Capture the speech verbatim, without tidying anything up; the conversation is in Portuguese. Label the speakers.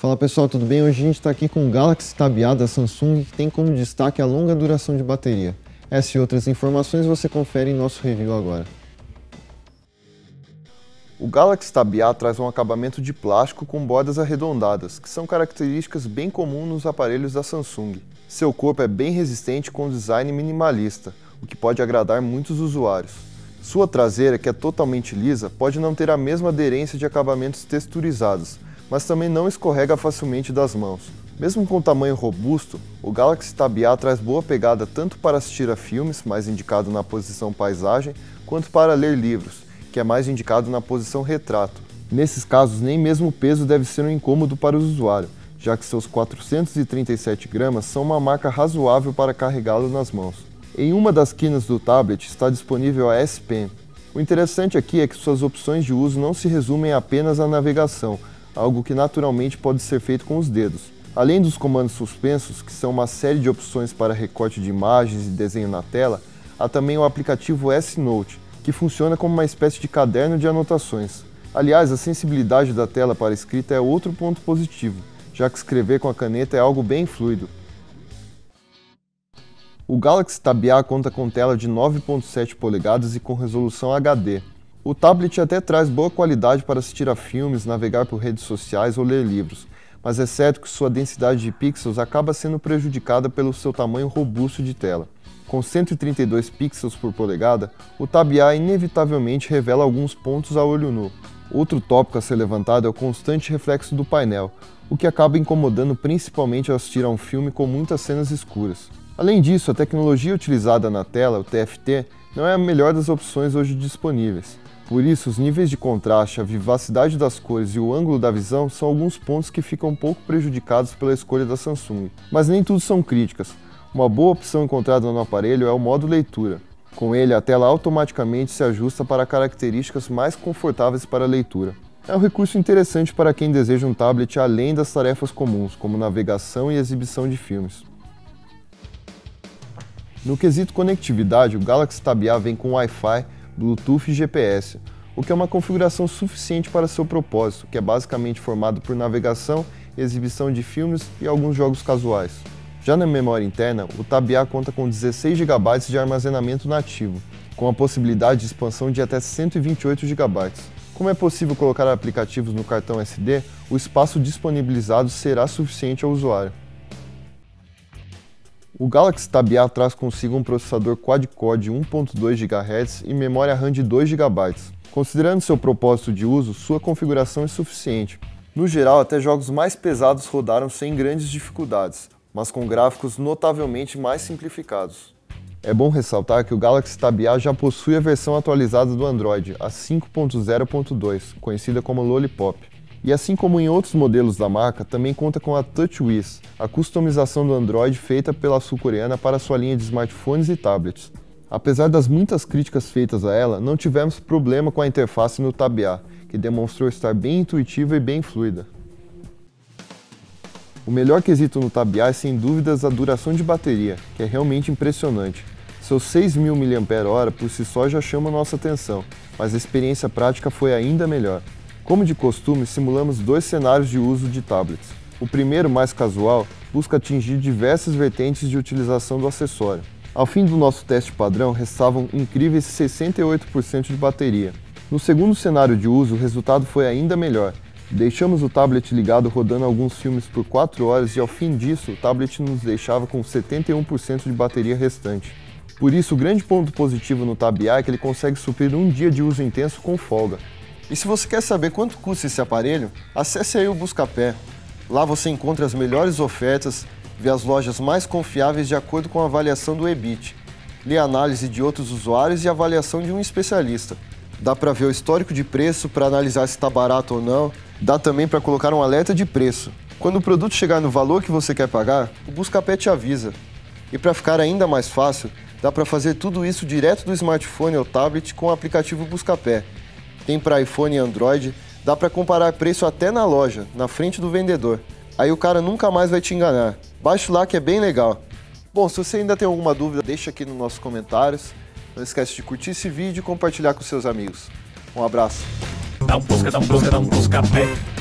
Speaker 1: Fala pessoal, tudo bem? Hoje a gente está aqui com o Galaxy Tab A da Samsung, que tem como destaque a longa duração de bateria. Essa e outras informações você confere em nosso review agora.
Speaker 2: O Galaxy Tab A traz um acabamento de plástico com bordas arredondadas, que são características bem comuns nos aparelhos da Samsung. Seu corpo é bem resistente com design minimalista, o que pode agradar muitos usuários. Sua traseira, que é totalmente lisa, pode não ter a mesma aderência de acabamentos texturizados, mas também não escorrega facilmente das mãos. Mesmo com tamanho robusto, o Galaxy Tab A traz boa pegada tanto para assistir a filmes, mais indicado na posição paisagem, quanto para ler livros, que é mais indicado na posição retrato. Nesses casos, nem mesmo o peso deve ser um incômodo para o usuário, já que seus quatrocentos e trinta e sete gramas são uma marca razoável para carregá-lo nas mãos. Em uma das quinas do tablet está disponível a S Pen. O interessante aqui é que suas opções de uso não se resumem apenas à navegação, algo que naturalmente pode ser feito com os dedos. Além dos comandos suspensos, que são uma série de opções para recorte de imagens e desenho na tela, há também o aplicativo S-Note, que funciona como uma espécie de caderno de anotações. Aliás, a sensibilidade da tela para escrita é outro ponto positivo, já que escrever com a caneta é algo bem fluido. O Galaxy Tab A conta com tela de nove ponto sete polegadas e com resolução H D. O tablet até traz boa qualidade para assistir a filmes, navegar por redes sociais ou ler livros, mas é certo que sua densidade de pixels acaba sendo prejudicada pelo seu tamanho robusto de tela. Com cento e trinta e dois pixels por polegada, o Tab A inevitavelmente revela alguns pontos a olho nu. Outro tópico a ser levantado é o constante reflexo do painel, o que acaba incomodando principalmente ao assistir a um filme com muitas cenas escuras. Além disso, a tecnologia utilizada na tela, o T F T, não é a melhor das opções hoje disponíveis. Por isso, os níveis de contraste, a vivacidade das cores e o ângulo da visão são alguns pontos que ficam um pouco prejudicados pela escolha da Samsung. Mas nem tudo são críticas. Uma boa opção encontrada no aparelho é o modo leitura. Com ele, a tela automaticamente se ajusta para características mais confortáveis para a leitura. É um recurso interessante para quem deseja um tablet além das tarefas comuns, como navegação e exibição de filmes. No quesito conectividade, o Galaxy Tab A vem com Wi-Fi, Bluetooth e G P S, o que é uma configuração suficiente para seu propósito, que é basicamente formado por navegação, exibição de filmes e alguns jogos casuais. Já na memória interna, o Tab A conta com dezesseis gigabytes de armazenamento nativo, com a possibilidade de expansão de até cento e vinte e oito gigabytes. Como é possível colocar aplicativos no cartão S D, o espaço disponibilizado será suficiente ao usuário. O Galaxy Tab A traz consigo um processador quad-core de um ponto dois gigahertz e memória RAM de dois gigabytes. Considerando seu propósito de uso, sua configuração é suficiente. No geral, até jogos mais pesados rodaram sem grandes dificuldades, mas com gráficos notavelmente mais simplificados. É bom ressaltar que o Galaxy Tab A já possui a versão atualizada do Android, a cinco ponto zero ponto dois, conhecida como Lollipop. E assim como em outros modelos da marca, também conta com a TouchWiz, a customização do Android feita pela sul-coreana para sua linha de smartphones e tablets. Apesar das muitas críticas feitas a ela, não tivemos problema com a interface no Tab A, que demonstrou estar bem intuitiva e bem fluida. O melhor quesito no Tab A é sem dúvidas a duração de bateria, que é realmente impressionante. Seus seis mil miliampères-hora por si só já chamam nossa atenção, mas a experiência prática foi ainda melhor. Como de costume, simulamos dois cenários de uso de tablets. O primeiro, mais casual, busca atingir diversas vertentes de utilização do acessório. Ao fim do nosso teste padrão, restavam incríveis sessenta e oito por cento de bateria. No segundo cenário de uso, o resultado foi ainda melhor. Deixamos o tablet ligado rodando alguns filmes por quatro horas e ao fim disso, o tablet nos deixava com setenta e um por cento de bateria restante. Por isso, o grande ponto positivo no Tab A é que ele consegue suprir um dia de uso intenso com folga. E se você quer saber quanto custa esse aparelho, acesse aí o Buscapé. Lá você encontra as melhores ofertas, vê as lojas mais confiáveis de acordo com a avaliação do EBIT, lê a análise de outros usuários e a avaliação de um especialista. Dá para ver o histórico de preço para analisar se está barato ou não, dá também para colocar um alerta de preço. Quando o produto chegar no valor que você quer pagar, o Buscapé te avisa. E para ficar ainda mais fácil, dá para fazer tudo isso direto do smartphone ou tablet com o aplicativo Buscapé. Tem para iPhone e Android, dá para comparar preço até na loja, na frente do vendedor. Aí o cara nunca mais vai te enganar. Baixe lá que é bem legal. Bom, se você ainda tem alguma dúvida, deixa aqui nos nossos comentários. Não esquece de curtir esse vídeo e compartilhar com seus amigos. Um abraço.
Speaker 3: Dá um busca, dá um busca, dá um busca pé.